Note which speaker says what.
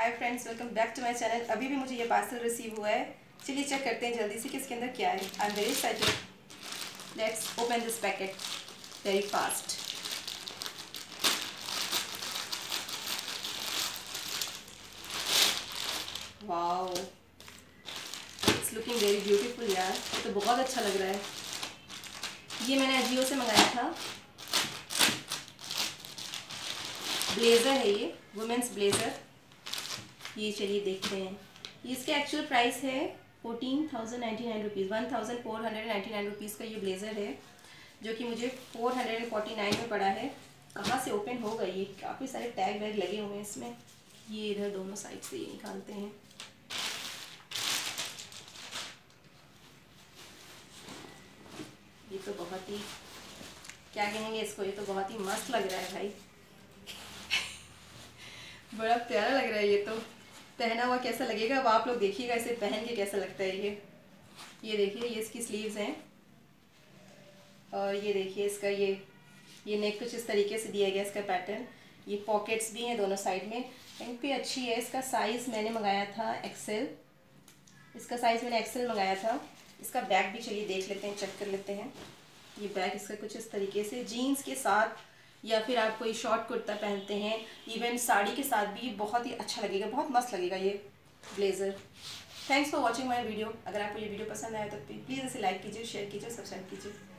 Speaker 1: Hi friends, welcome back to my channel. अभी भी मुझे ये पार्सल रिसीव हुआ है। चलिए चेक करते हैं जल्दी से कि इसके अंदर क्या है। I am very excited. Let's open this packet very fast. Wow, it's looking very beautiful यार। ये तो बहुत अच्छा लग रहा है। ये मैंने अजियो से मंगाया था। ब्लेज़र है ये, वुमेंस ब्लेज़र। ये चलिए देखते हैं। इसके एक्चुअल प्राइस है 14,099 रुपीज़, 1,499 रुपीज़ का ये ब्लेज़र है, जो कि मुझे 449 में पड़ा है। कहाँ से ओपन होगा ये? काफ़ी सारे टैग वैग लगे हुए हैं इसमें। ये इधर दोनों साइड से ये निकालते हैं। ये तो बहुत ही, क्या कहेंगे इसको, ये तो बहुत ही मस्त लग रहा है भाई। बड़ा प्यारा लग रहा है। ये तो पहना हुआ कैसा लगेगा अब आप लोग देखिएगा, इसे पहन के कैसा लगता है ये देखिए, ये इसकी स्लीव्स हैं और ये देखिए इसका ये नेक कुछ इस तरीके से दिया गया इसका पैटर्न। ये पॉकेट्स भी हैं दोनों साइड में। पिंक भी अच्छी है। इसका साइज़ मैंने मंगाया था एक्सेल। इसका साइज़ मैंने एक्सेल मंगाया था। इसका बैग भी चलिए देख लेते हैं, चेक कर लेते हैं। ये बैग इसका कुछ इस तरीके से जीन्स के साथ, या फिर आप कोई शॉर्ट कुर्ता पहनते हैं, इवन साड़ी के साथ भी बहुत ही अच्छा लगेगा, बहुत मस्त लगेगा ये blazer. Thanks for watching my video. अगर आपको ये वीडियो पसंद आया तो प्लीज़ इसे लाइक कीजिए, शेयर कीजिए, सब्सक्राइब कीजिए।